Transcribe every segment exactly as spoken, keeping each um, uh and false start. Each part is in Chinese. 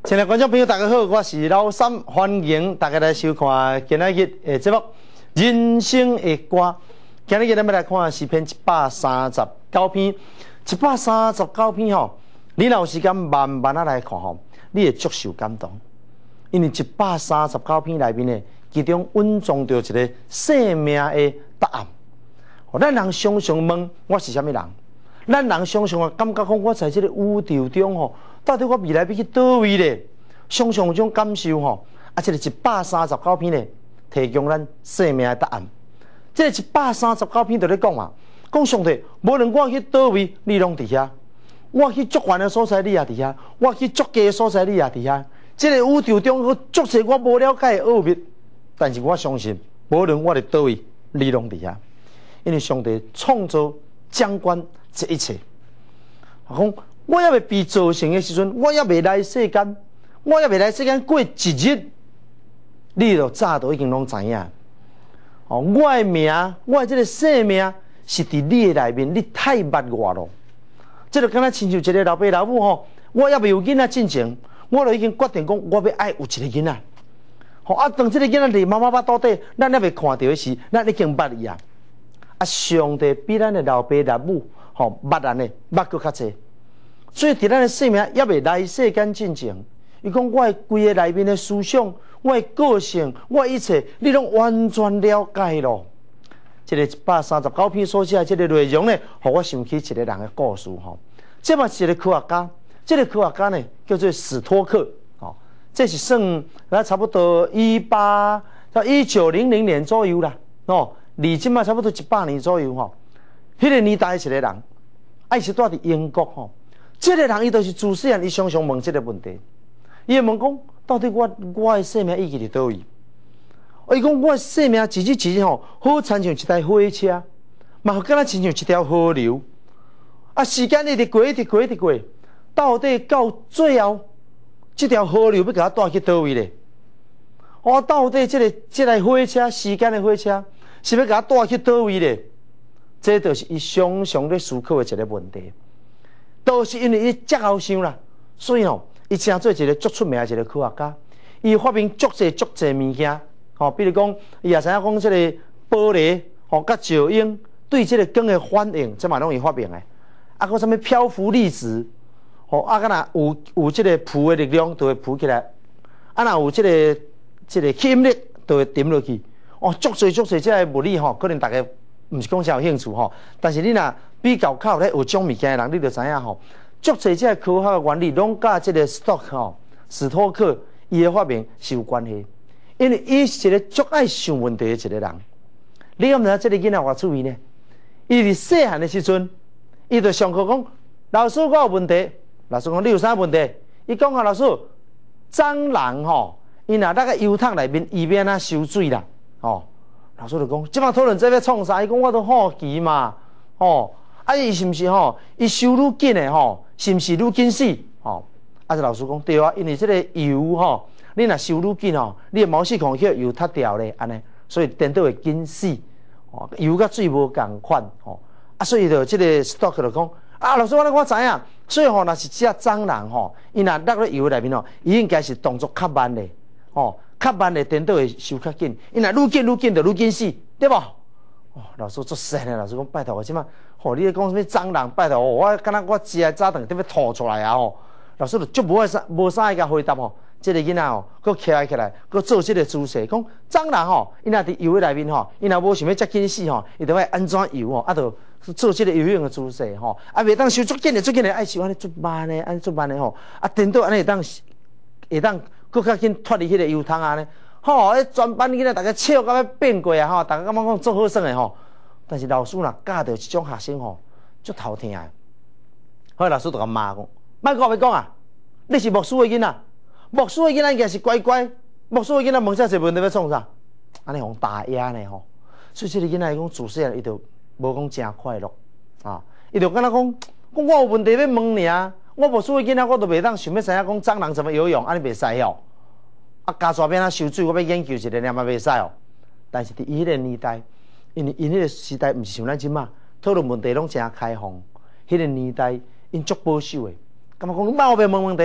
亲爱的观众朋友，大家好，我是老三，欢迎大家来收看今仔日的节目《人生的歌》。今日咱要来看的是篇一百三十九篇，一百三十九篇吼，你若有时间慢慢啊来看吼，你会足受感动。因为一百三十九篇内面呢，其中蕴藏着一个生命的答案。咱人常常问我是啥物人，咱人常常啊感觉讲我在这个宇宙中吼。到底我未来要去倒位咧？常常有种感受吼，啊，这个一百三十九篇咧，提供咱生命的答案。这个一百三十九篇就咧讲嘛，讲上帝，无论我去倒位，你拢伫遐；我去足远的所在，你也伫遐；我去足低的所在，你也伫遐。这个宇宙中有足侪我无了解的奥秘，但是我相信，无论我伫倒位，你拢伫遐，因为上帝创造掌管这一切。讲。我也未被造成的时阵，我也未来世间，我也未来世间过一日，你就早都已经拢知影。哦，我的名，我的这个生命是伫你的内面，你太捌我咯。这就敢若亲像一个老爸老母吼，我也未有囡仔进前，我就已经决定讲，我要爱有一个囡仔。吼啊，当这个囡仔伫妈妈巴肚底，咱还未看到的时，咱已经捌伊啊。啊，上帝比咱的老爸老母吼捌咱的捌搁较济。所以，伫咱的生命也未来世间进前，伊讲我规个内面的思想、我的个性、我一切，你拢完全了解咯。这个一百三十九篇所写这个内容呢，互我想起一个人的故事吼。这嘛是一个科学家，这个科学家呢叫做史托克，哦，这是算那差不多一八到一九零零年左右啦，哦，离今嘛差不多一百年左右吼。迄个年代一个人，伊是住伫英国吼。这个人伊就是自细汉，伊常常问这个问题。伊会问讲，到底我我的生命意义伫倒位？伊讲我的生命一日一日吼，好亲像一台火车，嘛敢若亲像一条河流。啊，时间一直过，一直过，一直过，到底到最后，这条河流要甲我带去倒位咧？哦，到底这个这台火车，时间的火车，是要甲我带去倒位咧？这就是伊常常咧思考的一个问题。都是因为伊遮后想啦，所以吼，伊成做一个足出名的一个科学家。伊发明足侪足侪物件，吼，比如讲，伊也知影讲即个玻璃，吼，甲石英对即个光的反应，这嘛拢伊发明的。啊，搁啥物漂浮粒子，吼，啊，敢若有有即个浮的力量，就会浮起来；啊，若有即个即个吸引力，就会沉落去。哦，足侪足侪即个物理吼，可能大家毋是讲啥有兴趣吼，但是你若比较靠咧有种物件的人，你就知影吼，足侪即个科学的原理，拢甲即个史托克吼、史托克伊的发明是有关系。因为伊是一个足爱想问题的一个人。你敢毋知即个囡仔偌趣味呢？伊伫细汉的时阵，伊就上课讲，老师我有问题。老师讲你有啥问题？伊讲啊，老师，蟑螂吼，伊若那个油桶内面伊要安怎收水啦？吼，老师就讲，即摆讨论这要创啥？伊讲我都好奇嘛，吼。啊，伊是毋是吼？伊收愈紧的吼，是毋是愈紧死？吼，啊，这老师讲对啊，因为这个油吼，你若收愈紧吼，你的毛细孔去油塌掉咧，安尼，所以电脑会紧死。哦，油甲水无共款，吼，啊，所以就这个 stock 就讲，啊，老师我我知影，所以吼，若是只蟑螂吼，伊若落咧油内面吼，伊应该是动作较慢的，吼，较慢的电脑会收较紧，伊若愈紧愈紧就愈紧死，对无？哦，老师做神的，老师讲拜托我即摆。吼、哦，你咧讲什么蟑螂？拜托、哦，我敢若我食的早顿特别吐出来啊！吼，老师就足无啥无啥个回答吼。这个囡仔吼，佮起来起来，佮做这个姿势，讲蟑螂吼，伊若伫油的内面吼，伊若无想要遮紧死吼，伊就爱安怎游吼，啊，就做这个游泳的姿势吼，啊，袂当收足紧的，足紧的，爱收安尼足慢的，安尼足慢的吼，啊，电脑安尼会当会当佮较紧脱离迄个油桶啊呢。吼，迄全班囡仔大家笑到要变过啊！吼，大家感觉讲做好耍的吼。但是老师若教到即种学生吼，足头疼的。后来老师就甲骂讲：，莫讲要讲啊！你是牧师的囡仔，牧师的囡仔应该是乖乖，牧师的囡仔问遮侪问题要创啥？安尼互打压呢吼。所以这个囡仔伊讲自细汉伊就无讲真快乐啊！伊就敢若讲，讲我有问题要问尔，我牧师的囡仔我都袂当想要知影讲蟑螂怎么游泳，安尼袂使哦。啊，加抓边啊收水，我要研究一个，念嘛袂使哦。但是伫伊迄个年代。因为因迄个时代毋是像咱即马讨论问题拢真开放，迄、那个年代因足保守的，感觉讲你莫后边问问题，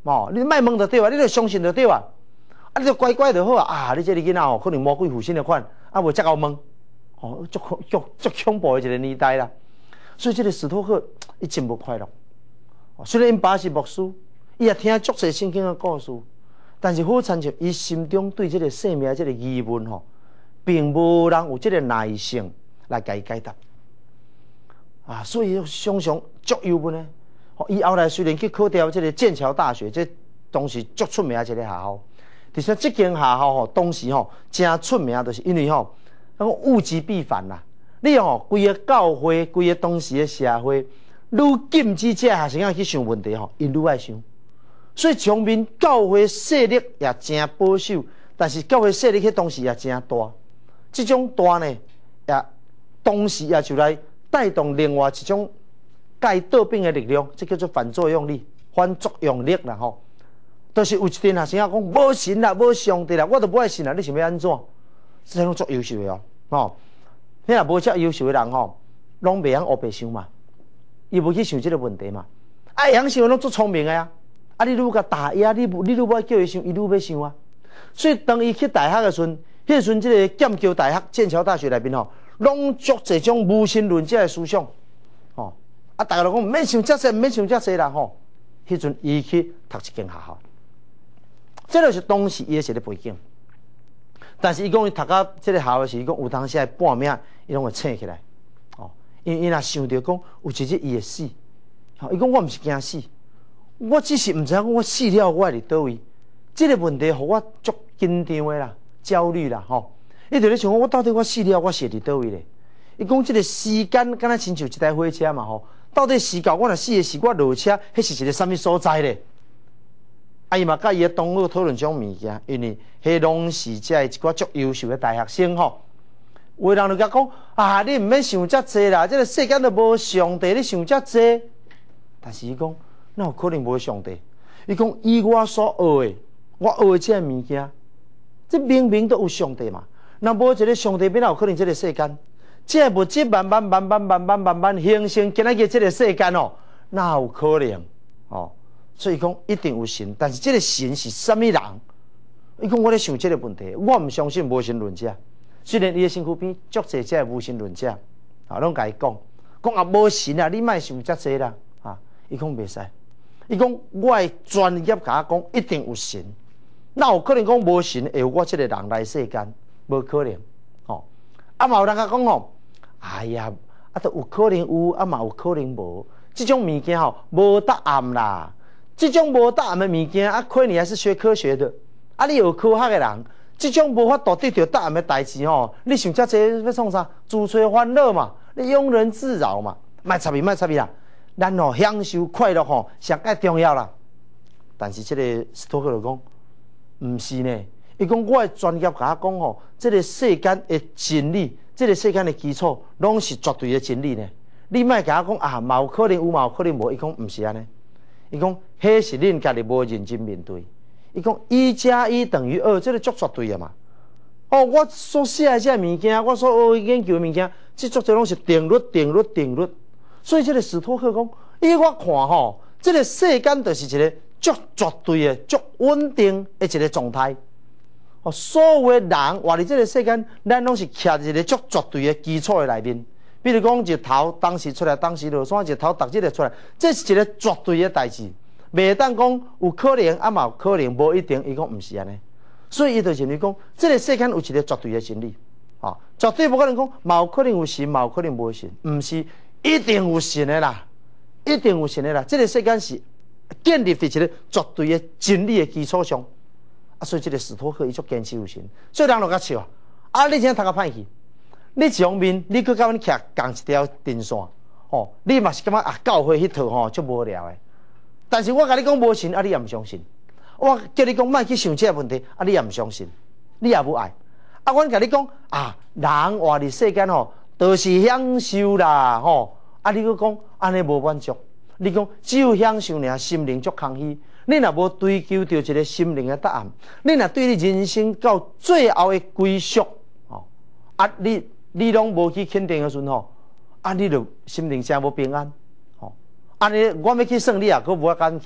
哦，你卖问就对啊，你著相信就对啊，啊，你著乖乖就好啊。啊，你这个囡仔哦，可能魔鬼附身的款，啊，无遮够问，哦，足足足恐怖的一个年代啦。所以这个史托克伊真无快乐。虽然因爸是牧师，伊也听足侪圣经的故事，但是好亲像伊心中对这个生命这个疑问吼，并无人有这个耐性来甲伊解答。啊，所以常常足忧闷呢。哦，伊后来虽然去考调这个剑桥大学，这当时足出名的一个学校，而且这间学校吼，当时吼真出名，就是因为吼，那个物极必反啦。你吼，规个教会，规个当时的社会，愈禁止这学生仔去想问题吼，因愈爱想。所以上面教会势力也真保守，但是教会势力迄当时也真大。这种大呢，也当时也就来带动另外一种介倒变的力量，这叫做反作用力、反作用力啦吼。就是有一阵学生仔讲无神啦、无上帝啦，我都不爱信啦，你想要安怎？这种足优秀的哦，吼。你若无遮优秀的人吼，拢袂晓黑白想嘛，伊无去想这个问题嘛。啊，会晓想拢足聪明的啊。啊，你愈甲打压，你你愈要叫伊想，伊愈要想啊。所以当伊去大学的时阵，迄时阵这个剑桥大学、剑桥大学内面吼，拢足这种无神论者的思想，吼。啊，大家都讲唔免想遮济，唔免想遮济啦吼。迄阵伊去读一间学校，这就是当时伊的一个背景。但是伊讲伊读到这个学校的时，伊讲有当时半命伊拢会醒起来，哦，因为伊若想到讲有一日伊会死，吼，伊讲我毋是惊死，我只是毋知影讲我死了我会伫倒位，这个问题互我足紧张的啦，焦虑啦，吼，伊就咧想我到底我死了我是伫倒位咧？伊讲这个时间敢若亲像一台火车嘛，吼，到底时间我若死的是我落车，迄是一个啥物所在咧？啊，伊嘛甲伊的同学讨论种物件，因为迄拢是遮一寡足优秀的大学生吼。有的人就甲讲啊，你毋免想遮济啦，这个世间都无上帝，你想遮济。但是伊讲，哪有可能无上帝？伊讲以我所学的，我学的这物件，这明明都有上帝嘛。若无一个上帝，哪有可能这个世间？这物质慢慢慢慢慢慢慢慢形成今仔日这个世间哦，哪有可能哦？所以讲一定有神，但是这个神是什么人？伊讲我咧想这个问题，我唔相信无神论者。虽然伊的身躯边足侪这无神论者，啊，拢甲伊讲，讲啊无神啊，你莫想遮济啦，啊，伊讲袂使。伊讲我的专业甲我讲一定有神，哪有可能讲无神会有我这个人来世间？无可能，吼、哦。啊嘛有人甲讲吼，哎呀，啊都有可能有，啊嘛有可能无。这种物件吼无答案啦。这种无答案的物件，啊，亏你还是学科学的，啊，你有科学的人，这种无法度得到答案的代志吼，你想遮济要创啥？自吹欢乐嘛，你庸人自扰嘛，莫插伊，莫插伊啦，咱吼享受快乐吼，上介重要啦。但是这个斯托克就讲，毋是呢，伊讲我的专业甲我讲吼，这个世间的真理，这个世间的基础，拢是绝对的真理呢。你莫甲我讲啊，嘛有可能有，嘛有可能无，伊讲毋是安尼。伊讲，迄是恁家己无认真面对。伊讲，一加一等于二，这个足绝对的嘛。哦，我所写的这物件，我所学研究的物件，这足侪拢是定律、定律、定律。所以这个史托克讲，伊我看吼，这个世间就是一个足绝对的、足稳定的一个状态。哦，所有的人活伫这个世间，咱拢是徛伫一个足绝对的基础的内面。比如讲，日头当时出来，当时落山，日头逐日就出来，这是一个绝对的代志，袂当讲有可能，啊嘛有可能，无一定。伊讲毋是安尼，所以伊就认为讲，这个世间有一个绝对的真理，啊，绝对不可能讲，嘛有可能有神，嘛有可能无神，毋是一定有神的啦，一定有神的啦。这个世间是建立伫一个绝对的真理的基础上，啊，所以这个史托克伊足坚持有神，所以人就甲笑啊，你真读甲歹去。你一方面，你去甲阮徛共一条电线，吼，你嘛是感觉啊，教会迄套吼足无聊诶。但是我甲你讲无信，啊，你也毋相信；我叫你讲莫去想这个问题，啊，你也毋相信，你也无爱。啊，阮甲你讲啊，人活伫世间吼，都是享受啦，吼。啊，你去讲安尼无满足，你讲只有享受尔，心灵足空虚。你若无追求到一个心灵的答案，你若对你人生到最后的归宿，吼，啊，你。你拢无去肯定的时阵吼，啊，你就心灵真无平安，吼，安尼我要去算你啊，佫无敢去，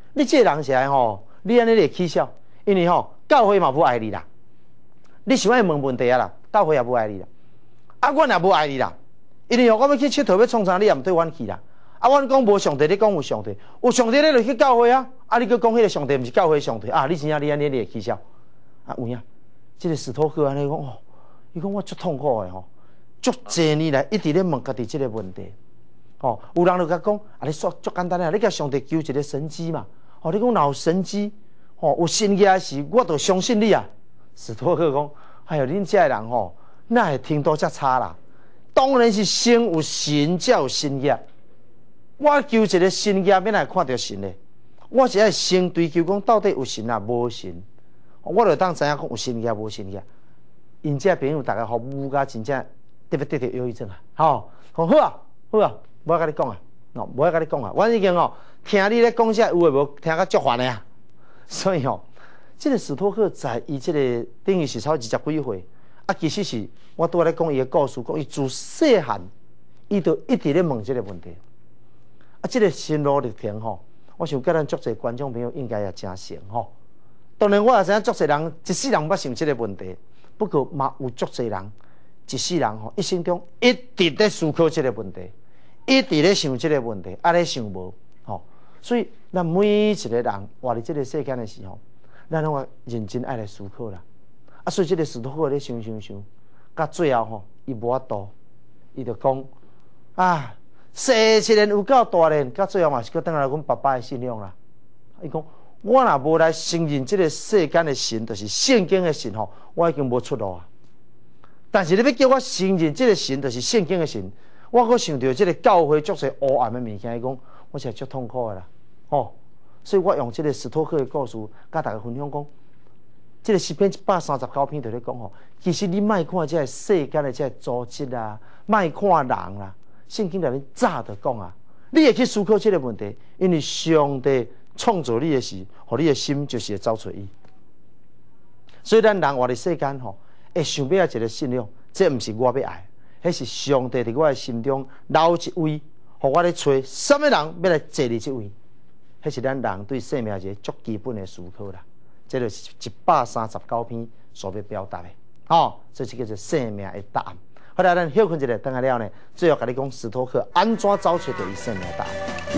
你这个人是来吼，你安尼会起笑，因为吼教会嘛不爱你啦。你想爱问问题啊啦，教会也不爱你啦。啊，阮也不爱你啦，因为吼我要去佚佗要创啥，你也毋对阮去啦。啊，阮讲无上帝，你讲有上帝，有上帝你就去教会啊。啊，你去讲迄个上帝毋是教会上帝啊？你真正你安尼你会起笑啊？有影？这个史托克安尼讲哦，伊讲我足痛苦的吼，足济年来一直咧问家己这个问题。哦，有人就甲讲啊，你说足简单啊，你甲上帝求一个神迹嘛。哦，你讲若有神迹，哦有神迹时，我就相信你啊。史托克讲，哎哟，恁这个人吼，哪会听到遮差啦？当然是先有神才有神业。我求一个神业，免来看到神嘞。我是爱先追求讲到底有神啊，无神。我就当知影讲有神业无神业。因遮朋友大家服务甲真正得要得着忧郁症啊！吼，讲好啊，好啊，无爱甲你讲啊，哦，无爱甲你讲啊。我已经哦，听你咧讲遮有诶无，听甲足烦诶啊。所以吼，这个史托克在伊这个等于是超二十几岁，啊，其实是我拄仔咧讲伊诶故事，讲伊自细汉，伊就一直咧问这个问题。啊，这个心路历程吼，我想甲咱足侪观众朋友应该也真熟吼。当然，我也知影足侪人一世人捌想这个问题，不过嘛有足侪人一世人吼一生中一直咧思考这个问题，一直咧想这个问题，啊咧想无吼。所以咱每一个人活伫这个世间的时候，咱拢要认真爱来思考啦。啊，所以这个史托克咧想想想，到最后吼，伊无法度，伊就讲啊。生一年有够大年，到最后嘛是搁倒来阮爸爸的信仰啦。伊讲，我若无来承认这个世间的神，就是圣经的神吼，我已经无出路啊。但是你要叫我承认这个神，就是圣经的神，我搁想到这个教会足侪黑暗的物件，伊讲，我是足痛苦的啦。吼，所以我用这个史托克的故事，甲大家分享讲，这个诗篇一百三十九篇就咧讲吼，其实你莫看这个世间的这个组织啊，莫看人啦。圣经内面早就讲啊，你会去思考这个问题，因为上帝创造你的时，互你的心就是会找出伊。所以咱人活伫世间吼，会想要一个信仰，这毋是我要爱，迄是上帝伫我的心中留一位，互我咧找什么人要来坐伫这位，迄是咱人对生命一个足基本的思考啦。这就是一百三十九篇所要表达的，哦，这是叫做生命的答案。后来咱休困一下，等下了呢，最后甲你讲史托克安怎找出着伊生命答案。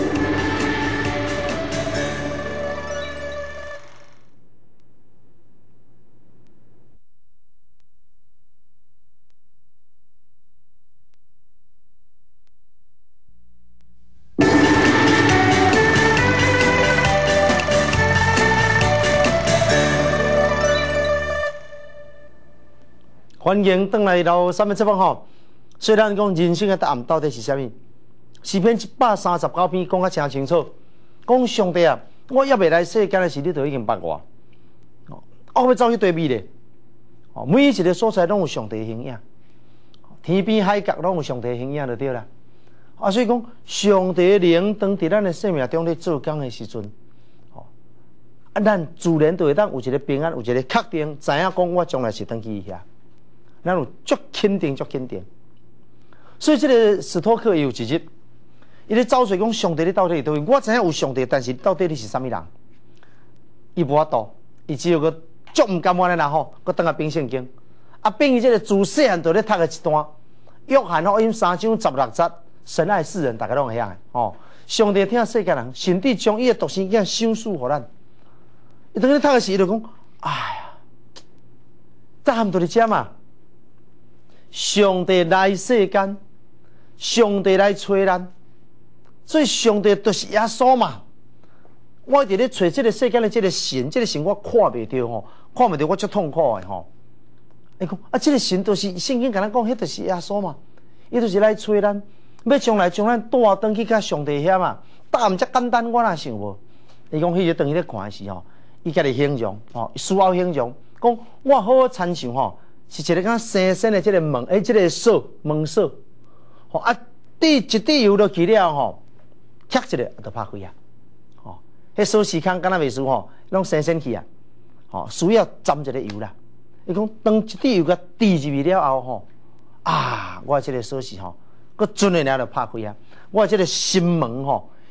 欢迎回来到三分七分吼。虽然讲人生的答案到底是啥物？诗篇一百三十九篇讲啊真清楚，讲上帝啊，我也未来世间的时，你就已经捌我。哦，我要走去对面咧。哦，每一个所在拢有上帝的形影，天边海角拢有上帝的形影就对啦。啊，所以讲上帝的灵当伫咱的生命中咧做工的时阵，哦，啊，咱自然就会当有一个平安，有一个确定，知影讲我将来是登去伊遐。咱有足肯定，足肯定。所以这个史托克有一日，伊咧找出讲上帝你到底是倒位？我知影有上帝，但是到底你是啥物人？伊无法度，伊只有个足毋甘愿的人吼，佮当下变圣经。啊，变伊这个自细汉就咧读的一段，约翰福音三章十六节，神爱世人，大家拢会晓的哦。上帝听世界人，甚至将伊的独生囝赏赐互咱。伊当咧读的时，伊就讲：哎呀，答案就伫遮嘛。上帝来世间，上帝来找咱，所以上帝就是耶稣嘛。我伫咧找这个世间的这个神，这个神我看袂到吼，看袂到我足痛苦的吼。伊讲啊，这个神就是圣经甲咱讲，迄就是耶稣嘛，伊就是来找咱，要将来将咱带转去甲上帝遐嘛。答案遮简单，我哪想无？伊讲迄日当伊咧看的时候，伊家己形容吼，思考形容，讲我好好参想吼。是一个讲生生的这个门，诶，这个锁门锁，吼啊，滴一滴油落去了吼，咔一个就拍开啊，吼，迄锁匙孔敢若袂输吼，拢生生去啊，吼，需要沾一个油啦。伊讲当一滴油甲滴入去了后吼，啊，我这个锁匙吼，佮准的了就拍开啊，我这个心门吼，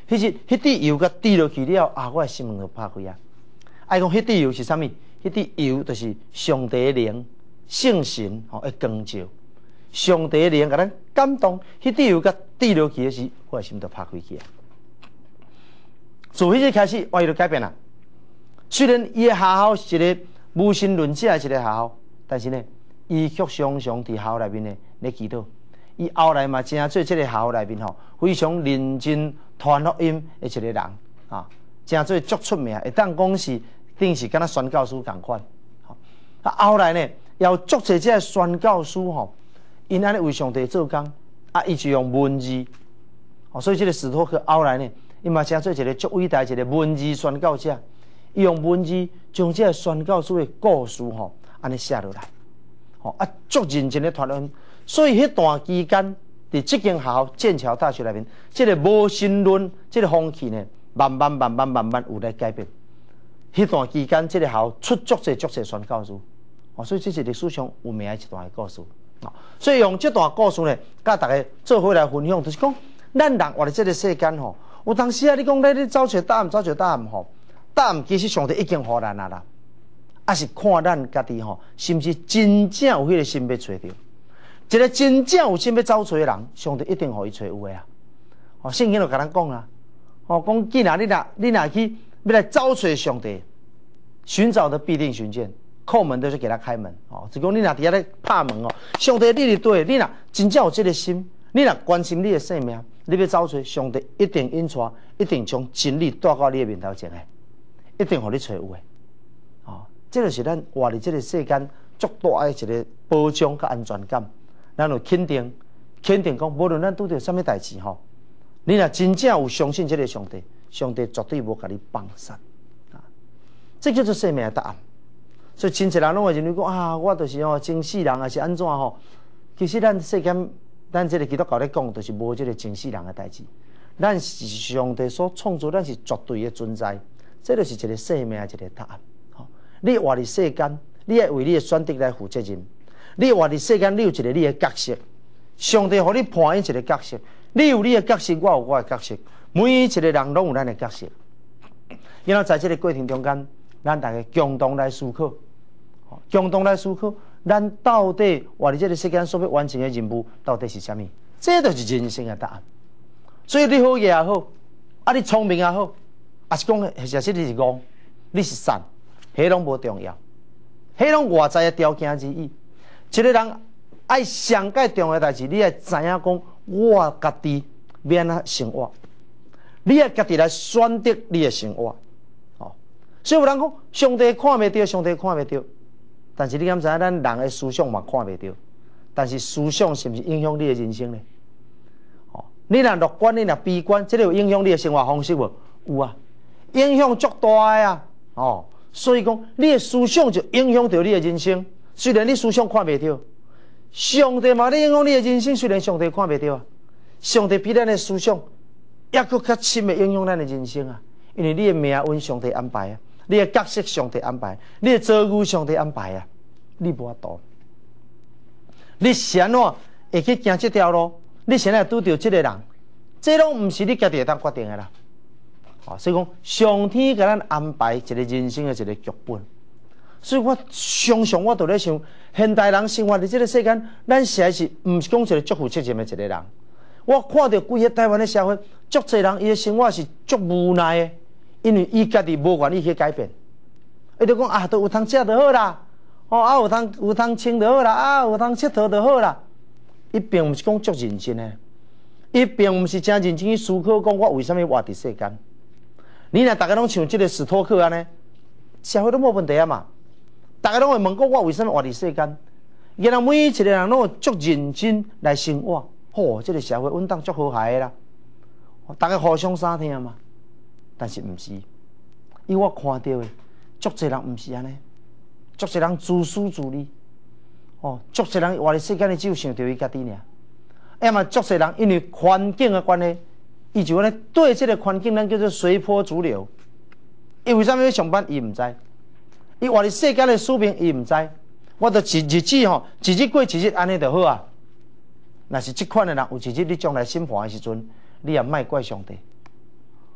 迄日迄滴油甲滴落去了啊，我的心门就拍开啊。爱讲迄滴油是啥物？迄滴油就是上帝的灵、圣神吼的光照，上帝的灵甲咱感动，迄滴油甲滴落去的时，我的心就拍开去啊。自迄日开始，我伊就改变啦。虽然伊的学校是一个无神论者的一个学校，但是呢，伊却常常伫学校内面呢咧祈祷。伊后来嘛，真做即个学校内面吼，非常认真传福音的一个人啊，真做足出名，会当讲是定是敢若宣教师共款。啊，后来呢，要足侪即个宣教师吼，因安尼为上帝做工，啊，伊就用文字，哦，所以即个史托克后来呢，伊嘛真做一个足伟大一个文字宣教者，伊用文字将即个宣教师的故事吼，安尼写落来，吼啊，足认真咧传福音。所以迄段期间，伫即间学校剑桥大学内面，即、这个无神论即、这个风气呢，慢慢慢慢慢慢有咧改变。迄段期间，即、这个学校出足侪足侪宣教师，哦，所以这是历史上有名的一段的故事。哦，所以用这段故事呢，甲大家做伙来分享，就是讲，咱人活伫即个世间吼，有当时啊，你讲咧咧找找答案，找找答案吼，答案其实上帝已经互咱啊啦，啊是看咱家己吼，是毋是真正有迄个心要找着。一个真正有心要找找的人，上帝一定互伊找有诶啊！哦，圣经就甲咱讲啦，哦，讲既然你若你若去要来找找上帝，寻找的必定寻见，叩门都是给他开门。哦，就讲你若伫遐咧拍门哦，上帝你伫对，你若真正有这个心，你若关心你的性命，你要找找上帝，一定引带，一定将真理带到你的面头前诶，一定互你找有诶。哦，这就是咱活伫这个世间足大诶一个保障甲安全感。咱有肯定，肯定讲，无论咱拄着啥物代志吼，你若真正有相信这个上帝，上帝绝对无甲你放散啊！这叫做生命的答案。所以真侪人拢会认为讲啊，我就是哦，真死人还是安怎吼？其实咱世间，咱这个基督教咧讲，就是无这个真死人的代志。咱是上帝所创造，咱是绝对的存在，这就是一个生命的一个答案。吼，你活伫世间，你要为你的选择来负责任。你活伫世间，你有一个你的角色，上帝互你判演一个角色，你有你的角色，我有我的角色，每一个人拢有咱的角色。然后在这个过程中间，咱大家共同来思考，共同来思考，咱到底活伫这个世间所要完成的任务到底是啥物？这就是人生的答案。所以你好嘢也好，啊你聪明也好，啊是讲假设你是戆，你是善，迄拢无重要，迄拢外在的条件之一。一个人爱上界重要的代志，你爱知影讲，我家己要安怎生活，你爱家己来选择你的生活。哦，所以有人讲，上帝看袂到，上帝看袂到，但是你敢知影，咱人的思想嘛看袂到，但是思想是毋是影响你的人生呢？哦，你若乐观，你若悲观，这个有影响你的生活方式无？有啊，影响足大的啊！哦，所以讲，你的思想就影响到你的人生。虽然你思想看袂到，上帝嘛咧影响你的人生。虽然上帝看袂到啊，上帝比咱的思想也搁较深的影响咱的人生啊。因为你的命运上帝安排啊，你的角色上帝安排，你的遭遇上帝安排啊，你无法度。你是安怎会去行这条路？你现在拄到这个人，这拢毋是你家己会当决定的啦。啊，所以讲上天给咱安排一个人生的一个剧本。所以我常常我都在想，现代人生活在这个世间，咱实在是毋是讲一个足负责任的一个人。我看到规个台湾的社会，足侪人伊的生活是足无奈的，因为伊家己无愿意去改变。伊就讲啊，都有通食就好啦，哦啊有通有通穿就好啦，啊有通佚佗就好啦。伊并毋是讲足认真的，伊并毋是真认真去思考，讲我为什么活伫世间。你若大家拢像这个史托克安尼，社会都无问题啊嘛。大家拢会问讲我为什么活伫世间？原来每一个人拢有足认真来生活，吼、哦，这个社会稳当足和谐的啦，大家互相相听嘛。但是毋是，以我看到的，足侪人毋是安尼，足侪人自私自利，哦，足侪人活伫世间的只有想到伊家己尔，要么足侪人因为环境的关系，伊就安尼对这个环境，咱叫做随波逐流。伊为啥物要上班？伊毋知。伊活伫世间的使命，伊毋知，我着一日子吼，一日过一日，安尼就好啊。若是即款的人，有一日你将来审判的时阵，你也莫怪上帝。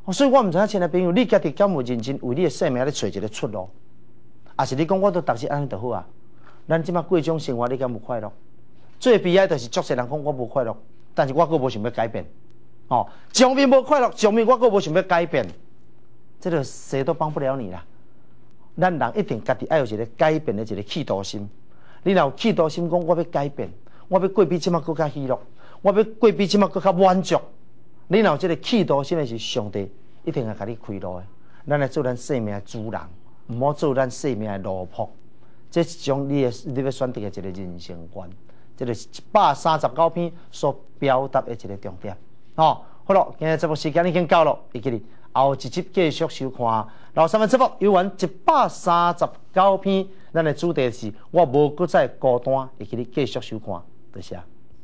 所以我唔知影，亲爱朋友，你家己敢有认真为你的生命咧找一个出路？还是你讲我都逐日安尼就好啊？咱即摆过种生活，你敢有快乐？最悲哀就是足侪人讲我无快乐，但是我阁无想要改变。哦，上面无快乐，上面我阁无想要改变，这个谁都帮不了你啦。咱人一定家己要有一个改变的一个企图心。你若有企图心，讲我要改变，我要过比即摆更较喜乐，我要过比即摆更较满足。你若有这个企图心的是上帝一定会甲你开路的。咱来做咱生命的主人，唔好做咱生命的奴仆。这是种你的你要选择的一个人生观。这就是一百三十九篇所表达的一个重点。哦，好了，今日节目时间已经到了，会记哩后一集继续收看。老三们节目有完一百三十九篇，咱的主题是我无搁再孤单，会记哩继续收看，多谢。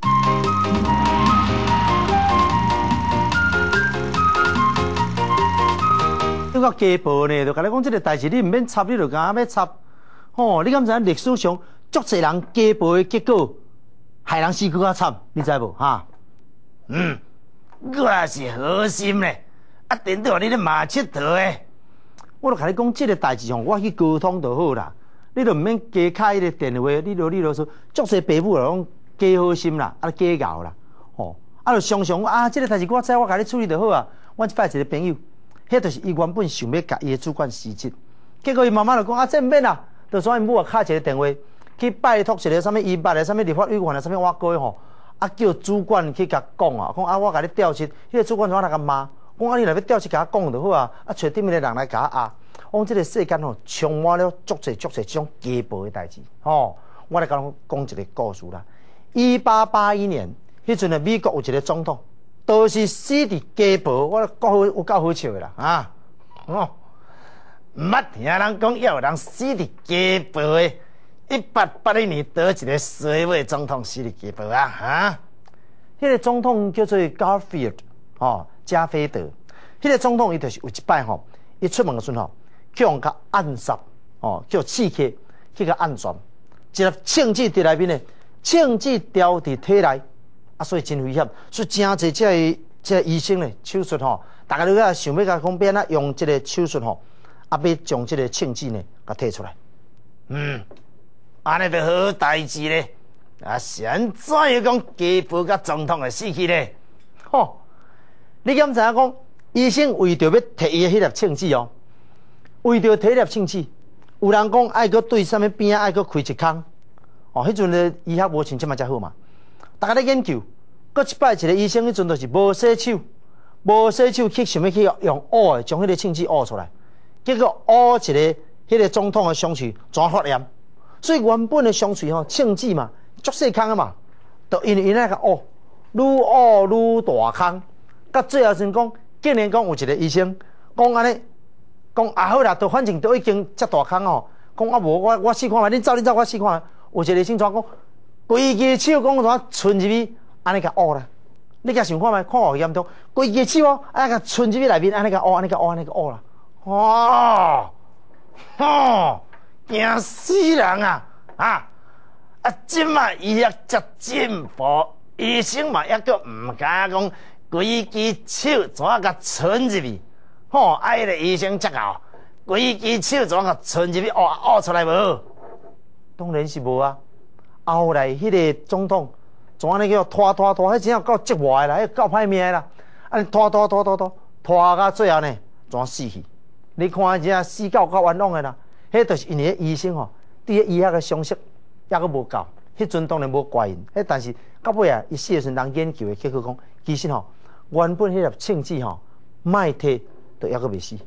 你讲家暴呢，就甲你讲这个代志，你唔免插，你就干要插。哦，你敢知影历史上足侪人家暴的结果？害人死更较惨，你知无哈？嗯，我也是好心咧，啊，顶到你咧骂佚佗诶。我著甲你讲，即个代志吼，我去沟通就好啦。你著毋免加开迄个电话，你著你著说，足侪爸母就讲加好心啦，啊加咬啦，吼，啊著常常啊，即个代志我知，我甲你处理就好啊。我一摆一个朋友，迄著是伊原本想要甲伊诶主管辞职，结果伊妈妈就讲啊，这毋免啦，著所以母啊敲一个电话。去拜托一个什么医办的什么立法委员的什么我哥吼，啊叫主管去甲讲啊，讲啊我甲你调职，迄、那个主管怎来甲骂？讲啊你若要调职，甲我讲就好啊，啊找对面的人来甲我压。讲即个世间吼充满了足侪足侪这种家暴的代志。吼，我来甲侬讲一个故事啦。一八八一年，迄阵的美国有一个总统，都是死伫家暴，我够好有够好笑的啦啊！哦，毋捌听人讲，也有人死伫家暴的。一八八一年，倒一个衰尾总统死伫家暴啊！哈，迄个总统叫做 Garfield 哦，加菲德。迄个总统伊就是有一摆吼，伊出门的时候，叫人甲暗杀哦，叫刺客去甲暗算，一粒枪子伫内面呢，枪子掉伫体内，啊，所以真危险。所以真侪这个这个医生呢，手术吼，大家都甲想要甲讲变啊，用这个手术吼，啊，要将这个枪子呢，甲摕出来。嗯。安尼就好代志咧，啊，现在又讲家暴甲总统会死去咧，吼！你敢知影讲？医生为着要摕伊的迄粒枪子哦，为着摕迄粒枪子，有人讲爱搁对啥物边仔爱搁开一空，哦，迄阵的医学无像即马遮好嘛，大家咧研究，搁一摆一个医生迄阵就是无洗手，无洗手去想要去用乌的将迄个枪子乌出来，结果乌一个迄个总统的伤处全发炎。所以原本的伤处吼，枪子嘛，足细空啊嘛，就因为因那个乌，愈乌愈大空，到最后先讲，竟然讲有一个医生讲安尼，讲啊好啦，都反正都已经遮大空哦，讲啊无我我试看觅，恁走恁走我试看，有一个医生怎讲，规支手讲怎伸入去，安尼甲乌啦，你甲想看觅，看偌严重，规支手哦，安尼甲伸入去内面，安尼甲乌，安尼甲乌，安尼甲乌啦，哇，吼！惊死人啊！啊啊！即马医学遮进步，医生嘛抑阁毋敢讲，规支手怎啊甲伸入去？吼！啊，迄个医生则搞，规支手怎啊甲伸入去？哦，挖出来无？当然是无啊！后来迄个总统怎安尼叫拖拖拖，迄真有够折磨啦，迄够歹命啦！啊，拖拖拖拖拖拖到最后呢，怎死去？你看真死到够冤枉的啦！迄就是因为医生吼，对医学的常识抑阁无够，迄阵当然无怪因。迄但是到尾啊，伊死的时阵人研究的结果讲，其实吼原本迄粒枪子吼，卖摕都抑阁未死。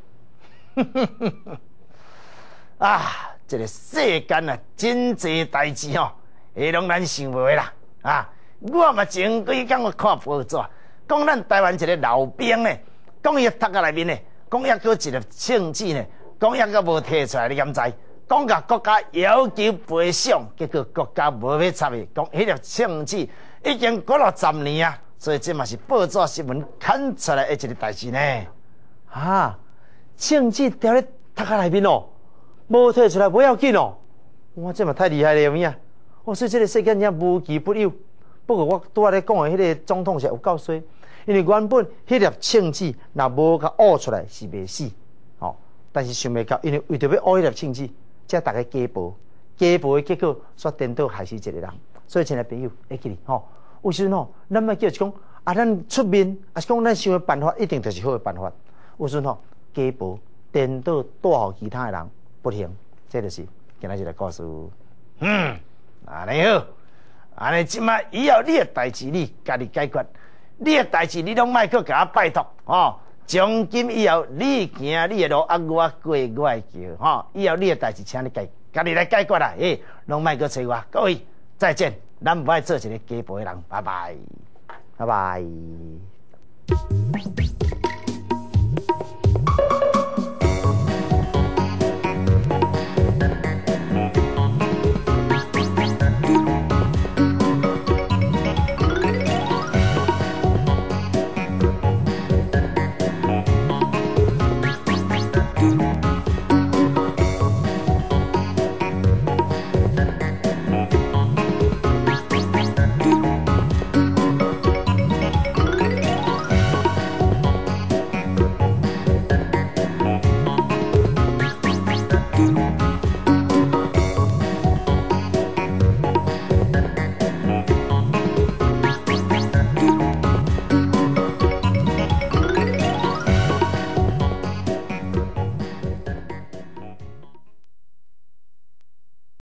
啊，这个世间啊，真侪代志吼，会拢咱想袂啦。啊，我嘛前几工我看报纸，讲咱台湾一个老兵呢，讲伊读甲内面呢，讲抑阁一粒枪子呢。讲抑阁无摕出来，你敢知？讲甲国家要求赔偿，结果国家无要插伊。讲迄粒枪子已经过了十年啊，所以这嘛是报纸新闻刊出来的一个代志呢。啊，枪子掉咧头壳内面哦，无摕出来不要紧哦。哇，这嘛太厉害了有影？我说这个世间真无奇不有。不过我拄仔咧讲的迄个总统是有够衰， 因为原本迄粒庆子若无甲挖出来是袂死，吼。但是想袂到，因为为着要挖迄粒庆子，才大家家暴，家暴的结果煞颠倒害死一个人。所以，亲爱朋友，会记哩吼。有时阵吼，咱莫叫是讲啊，咱出面啊是讲咱想的办法一定就是好的办法。有时阵吼，家暴颠倒带互其他的人不幸，这就是今仔日的故事。嗯，安尼好，安尼即摆以后你的代志你家己解决，你的代志你拢莫去甲我拜托吼。从今以后，你行你的路，啊我过我的桥吼。以后你的代志，请你家家己来解决啦，诶，拢莫去找我。各位再见，咱唔爱做一个家暴的人，拜拜，拜拜。